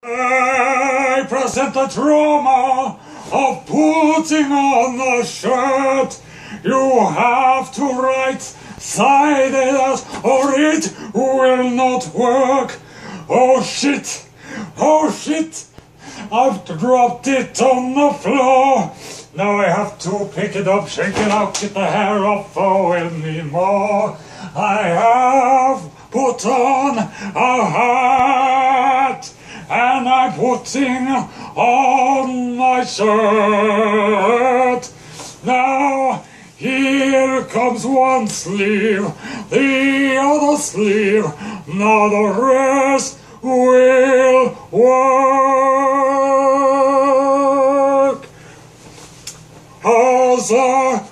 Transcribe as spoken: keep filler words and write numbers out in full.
I present the drama of putting on the shirt. You have to right side it out or it will not work. Oh shit, oh shit, I've dropped it on the floor. Now I have to pick it up, shake it out, get the hair off oh anymore. I have put on a hat and I'm putting on my shirt. Now here comes one sleeve, the other sleeve, now the rest will work. As a